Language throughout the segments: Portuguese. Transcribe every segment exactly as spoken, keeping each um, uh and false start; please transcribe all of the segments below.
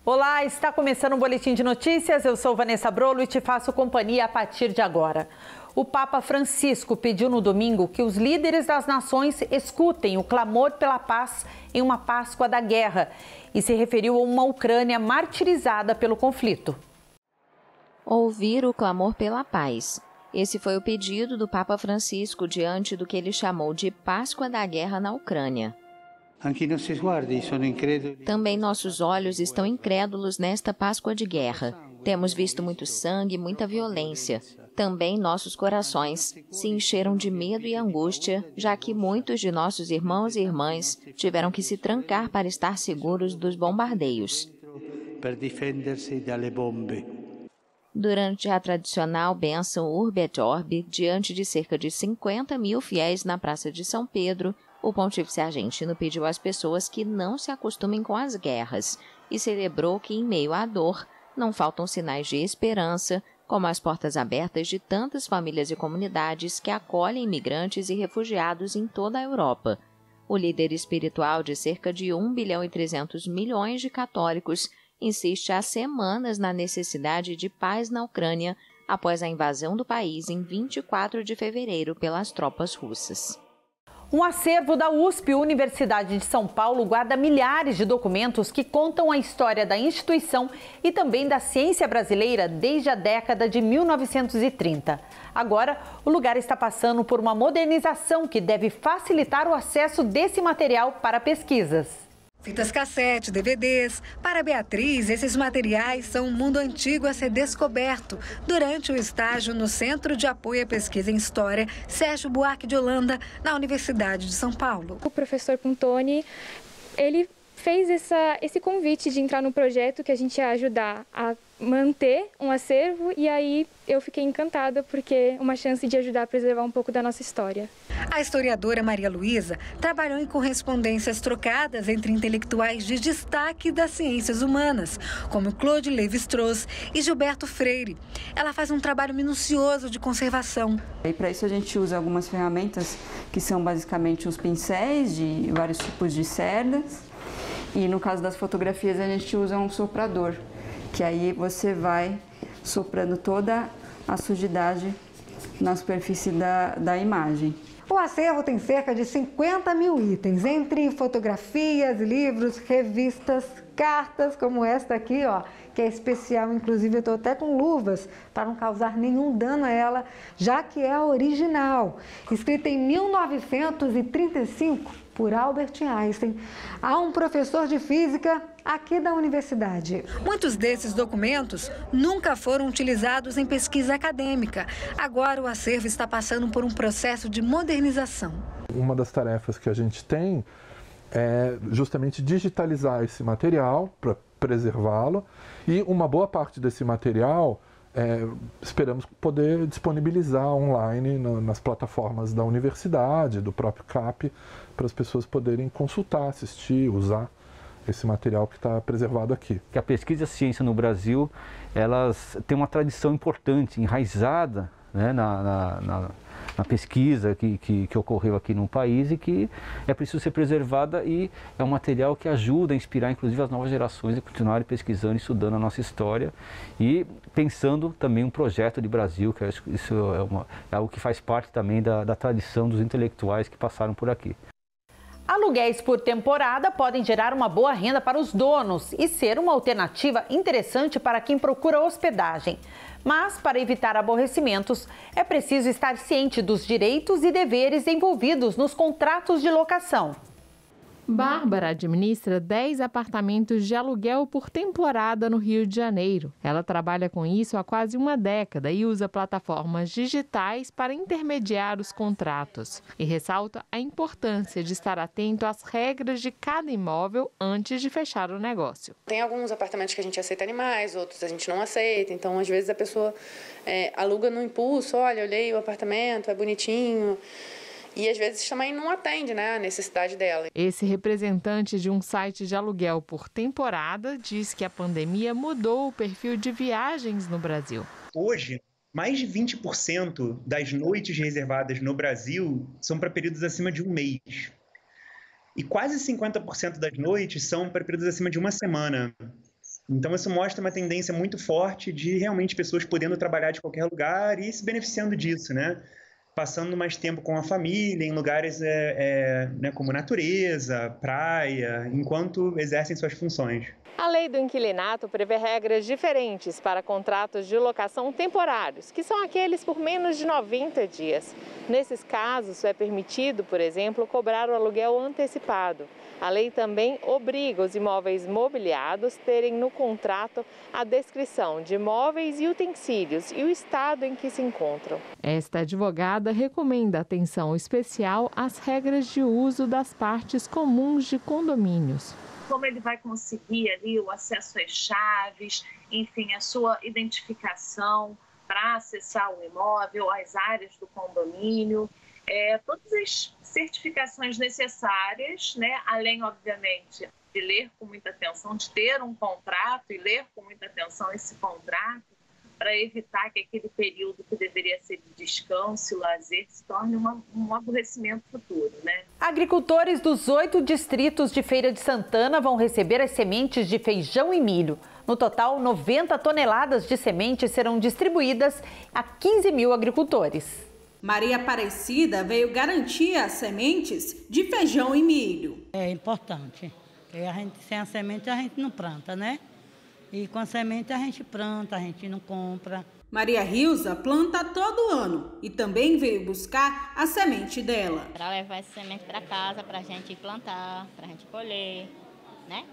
Olá, está começando um boletim de notícias. Eu sou Vanessa Brolo e te faço companhia a partir de agora. O Papa Francisco pediu no domingo que os líderes das nações escutem o clamor pela paz em uma Páscoa da guerra e se referiu a uma Ucrânia martirizada pelo conflito. Ouvir o clamor pela paz. Esse foi o pedido do Papa Francisco diante do que ele chamou de Páscoa da guerra na Ucrânia. Também nossos olhos estão incrédulos nesta Páscoa de guerra. Temos visto muito sangue, muita violência. Também nossos corações se encheram de medo e angústia, já que muitos de nossos irmãos e irmãs tiveram que se trancar para estar seguros dos bombardeios. Durante a tradicional bênção Urbi et Orbi, diante de cerca de cinquenta mil fiéis na Praça de São Pedro, o pontífice argentino pediu às pessoas que não se acostumem com as guerras e celebrou que, em meio à dor, não faltam sinais de esperança, como as portas abertas de tantas famílias e comunidades que acolhem imigrantes e refugiados em toda a Europa. O líder espiritual de cerca de um bilhão e trezentos milhões de católicos insiste há semanas na necessidade de paz na Ucrânia após a invasão do país em vinte e quatro de fevereiro pelas tropas russas. Um acervo da U S P, Universidade de São Paulo, guarda milhares de documentos que contam a história da instituição e também da ciência brasileira desde a década de mil novecentos e trinta. Agora, o lugar está passando por uma modernização que deve facilitar o acesso desse material para pesquisas. Fitas cassete, D V Ds. Para Beatriz, esses materiais são um mundo antigo a ser descoberto durante o estágio no Centro de Apoio à Pesquisa em História Sérgio Buarque de Holanda, na Universidade de São Paulo. O professor Puntoni, ele fez essa, esse convite de entrar no projeto que a gente ia ajudar a manter um acervo, e aí eu fiquei encantada porque é uma chance de ajudar a preservar um pouco da nossa história. A historiadora Maria Luísa trabalhou em correspondências trocadas entre intelectuais de destaque das ciências humanas, como Claude Lévi-Strauss e Gilberto Freire. Ela faz um trabalho minucioso de conservação. E para isso a gente usa algumas ferramentas que são basicamente os pincéis de vários tipos de cerdas, e no caso das fotografias a gente usa um soprador, que aí você vai soprando toda a sujidade na superfície da, da imagem. O acervo tem cerca de cinquenta mil itens, entre fotografias, livros, revistas, cartas, como esta aqui, ó, que é especial. Inclusive, eu estou até com luvas para não causar nenhum dano a ela, já que é a original, escrita em mil novecentos e trinta e cinco por Albert Einstein, a um professor de física aqui da universidade. Muitos desses documentos nunca foram utilizados em pesquisa acadêmica. Agora o acervo está passando por um processo de modernização. Uma das tarefas que a gente tem é justamente digitalizar esse material para preservá-lo, e uma boa parte desse material é, esperamos poder disponibilizar online no, nas plataformas da universidade, do próprio C A P, para as pessoas poderem consultar, assistir, usar esse material que está preservado aqui. A pesquisa e a ciência no Brasil, elas têm uma tradição importante, enraizada, né, na, na, na, na pesquisa que, que, que ocorreu aqui no país, e que é preciso ser preservada, e é um material que ajuda a inspirar inclusive as novas gerações a continuarem pesquisando e estudando a nossa história, e pensando também um projeto de Brasil, que isso é, uma, é algo que faz parte também da, da tradição dos intelectuais que passaram por aqui. Aluguéis por temporada podem gerar uma boa renda para os donos e ser uma alternativa interessante para quem procura hospedagem. Mas, para evitar aborrecimentos, é preciso estar ciente dos direitos e deveres envolvidos nos contratos de locação. Bárbara administra dez apartamentos de aluguel por temporada no Rio de Janeiro. Ela trabalha com isso há quase uma década e usa plataformas digitais para intermediar os contratos. E ressalta a importância de estar atento às regras de cada imóvel antes de fechar o negócio. Tem alguns apartamentos que a gente aceita animais, outros a gente não aceita. Então, às vezes, a pessoa é, aluga no impulso. Olha, olhei o apartamento, é bonitinho. E às vezes também não atende, né, a necessidade dela. Esse representante de um site de aluguel por temporada diz que a pandemia mudou o perfil de viagens no Brasil. Hoje, mais de vinte por cento das noites reservadas no Brasil são para períodos acima de um mês. E quase cinquenta por cento das noites são para períodos acima de uma semana. Então isso mostra uma tendência muito forte de realmente pessoas podendo trabalhar de qualquer lugar e se beneficiando disso, né? Passando mais tempo com a família, em lugares é, é, né, como natureza, praia, enquanto exercem suas funções. A lei do inquilinato prevê regras diferentes para contratos de locação temporários, que são aqueles por menos de noventa dias. Nesses casos, é permitido, por exemplo, cobrar o aluguel antecipado. A lei também obriga os imóveis mobiliados a terem no contrato a descrição de móveis e utensílios e o estado em que se encontram. Esta advogada recomenda atenção especial às regras de uso das partes comuns de condomínios. Como ele vai conseguir ali o acesso às chaves, enfim, a sua identificação para acessar o imóvel, as áreas do condomínio, é, todas as certificações necessárias, né? Além, obviamente, de ler com muita atenção, de ter um contrato e ler com muita atenção esse contrato, para evitar que aquele período que deveria ser de descanso e lazer se torne uma, um aborrecimento futuro, né? Agricultores dos oito distritos de Feira de Santana vão receber as sementes de feijão e milho. No total, noventa toneladas de sementes serão distribuídas a quinze mil agricultores. Maria Aparecida veio garantir as sementes de feijão e milho. É importante, porque a gente, sem a semente a gente não planta, né? E com a semente a gente planta, a gente não compra. Maria Rilza planta todo ano e também veio buscar a semente dela. Para levar essa semente para casa, para a gente plantar, para a gente colher, né?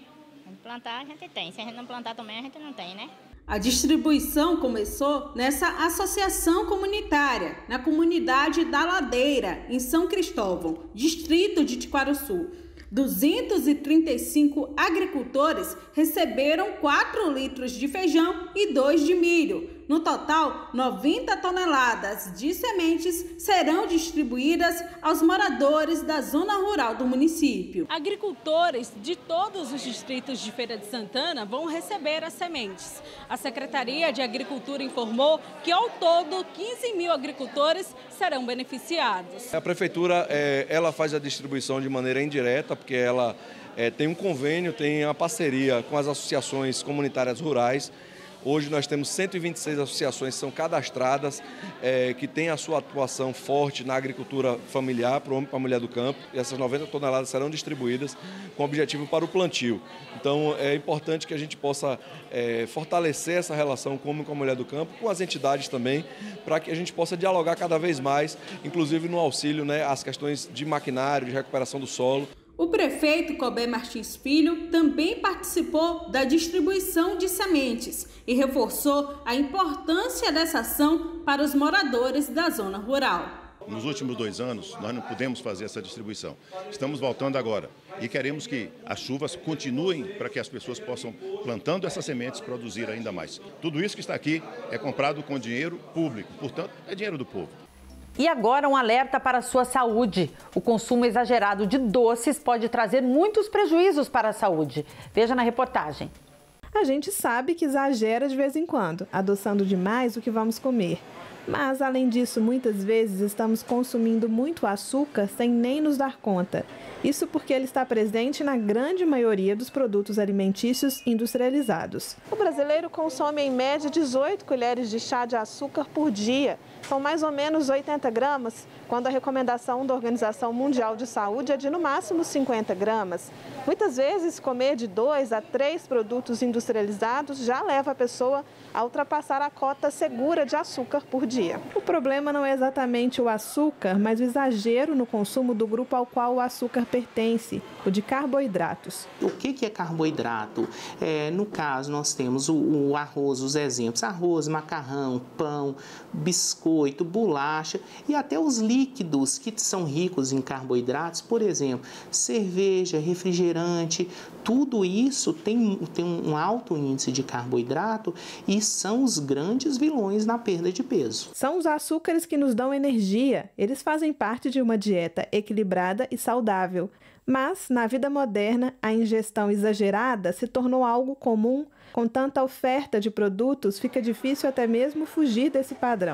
A gente plantar, a gente tem. Se a gente não plantar também, a gente não tem, né? A distribuição começou nessa associação comunitária, na comunidade da Ladeira, em São Cristóvão, distrito de Tiquaruçu. duzentos e trinta e cinco agricultores receberam quatro litros de feijão e dois de milho. No total, noventa toneladas de sementes serão distribuídas aos moradores da zona rural do município. Agricultores de todos os distritos de Feira de Santana vão receber as sementes. A Secretaria de Agricultura informou que, ao todo, quinze mil agricultores serão beneficiados. A Prefeitura é, ela faz a distribuição de maneira indireta, porque ela é, tem um convênio, tem uma parceria com as associações comunitárias rurais. Hoje nós temos cento e vinte e seis associações que são cadastradas, é, que têm a sua atuação forte na agricultura familiar, para o homem e para a mulher do campo. E essas noventa toneladas serão distribuídas com objetivo para o plantio. Então é importante que a gente possa é, fortalecer essa relação com o homem e com a mulher do campo, com as entidades também, para que a gente possa dialogar cada vez mais, inclusive no auxílio, né, às questões de maquinário, de recuperação do solo. O prefeito Cobé Martins Filho também participou da distribuição de sementes e reforçou a importância dessa ação para os moradores da zona rural. Nos últimos dois anos, nós não pudemos fazer essa distribuição. Estamos voltando agora e queremos que as chuvas continuem para que as pessoas possam, plantando essas sementes, produzir ainda mais. Tudo isso que está aqui é comprado com dinheiro público, portanto, é dinheiro do povo. E agora um alerta para a sua saúde. O consumo exagerado de doces pode trazer muitos prejuízos para a saúde. Veja na reportagem. A gente sabe que exagera de vez em quando, adoçando demais o que vamos comer. Mas, além disso, muitas vezes estamos consumindo muito açúcar sem nem nos dar conta. Isso porque ele está presente na grande maioria dos produtos alimentícios industrializados. O brasileiro consome em média dezoito colheres de chá de açúcar por dia. São mais ou menos oitenta gramas, quando a recomendação da Organização Mundial de Saúde é de no máximo cinquenta gramas. Muitas vezes, comer de dois a três produtos industrializados já leva a pessoa a ultrapassar a cota segura de açúcar por dia. O problema não é exatamente o açúcar, mas o exagero no consumo do grupo ao qual o açúcar pertence, o de carboidratos. O que é carboidrato? É, no caso, nós temos o, o arroz, os exemplos, arroz, macarrão, pão, biscoito, bolacha e até os líquidos que são ricos em carboidratos, por exemplo, cerveja, refrigerante, tudo isso tem, tem um alto índice de carboidrato e são os grandes vilões na perda de peso. São os açúcares que nos dão energia. Eles fazem parte de uma dieta equilibrada e saudável. Mas, na vida moderna, a ingestão exagerada se tornou algo comum. Com tanta oferta de produtos, fica difícil até mesmo fugir desse padrão.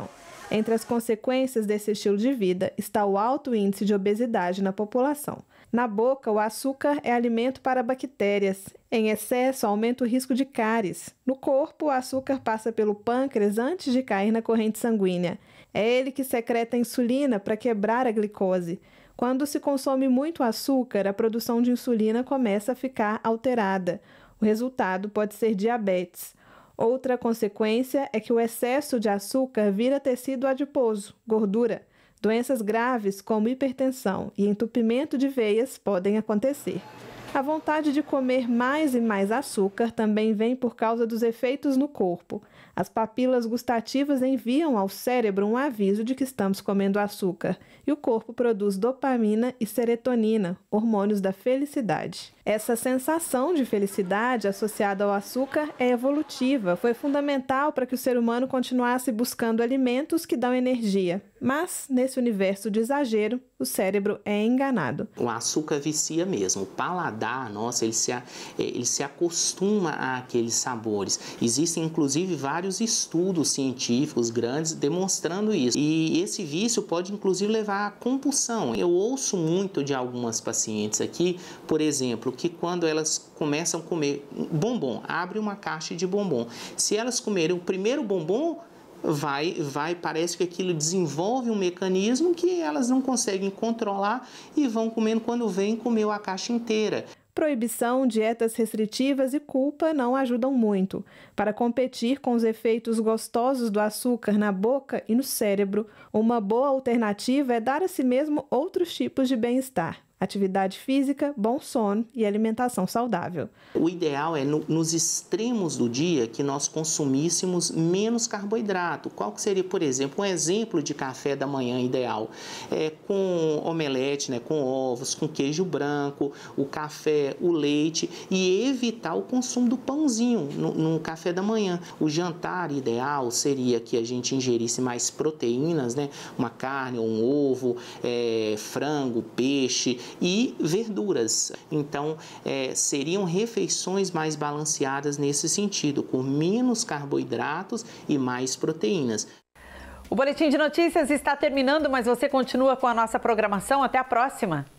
Entre as consequências desse estilo de vida está o alto índice de obesidade na população. Na boca, o açúcar é alimento para bactérias. Em excesso, aumenta o risco de cáries. No corpo, o açúcar passa pelo pâncreas antes de cair na corrente sanguínea. É ele que secreta a insulina para quebrar a glicose. Quando se consome muito açúcar, a produção de insulina começa a ficar alterada. O resultado pode ser diabetes. Outra consequência é que o excesso de açúcar vira tecido adiposo, gordura. Doenças graves como hipertensão e entupimento de veias podem acontecer. A vontade de comer mais e mais açúcar também vem por causa dos efeitos no corpo. As papilas gustativas enviam ao cérebro um aviso de que estamos comendo açúcar e o corpo produz dopamina e serotonina, hormônios da felicidade. Essa sensação de felicidade associada ao açúcar é evolutiva, foi fundamental para que o ser humano continuasse buscando alimentos que dão energia. Mas, nesse universo de exagero, o cérebro é enganado. O açúcar vicia mesmo. O paladar, nossa, ele se, ele se acostuma àqueles sabores. Existem, inclusive, vários estudos científicos grandes demonstrando isso. E esse vício pode, inclusive, levar à compulsão. Eu ouço muito de algumas pacientes aqui, por exemplo, que quando elas começam a comer bombom, abre uma caixa de bombom. Se elas comerem o primeiro bombom, vai, vai, parece que aquilo desenvolve um mecanismo que elas não conseguem controlar e vão comendo, quando vem, comeu a caixa inteira. Proibição, dietas restritivas e culpa não ajudam muito. Para competir com os efeitos gostosos do açúcar na boca e no cérebro, uma boa alternativa é dar a si mesmo outros tipos de bem-estar. Atividade física, bom sono e alimentação saudável. O ideal é no, nos extremos do dia que nós consumíssemos menos carboidrato. Qual que seria, por exemplo, um exemplo de café da manhã ideal? É com omelete, né, com ovos, com queijo branco, o café, o leite e evitar o consumo do pãozinho no, no café da manhã. O jantar ideal seria que a gente ingerisse mais proteínas, né, uma carne ou um ovo, é, frango, peixe e verduras. Então, é, seriam refeições mais balanceadas nesse sentido, com menos carboidratos e mais proteínas. O Boletim de Notícias está terminando, mas você continua com a nossa programação. Até a próxima!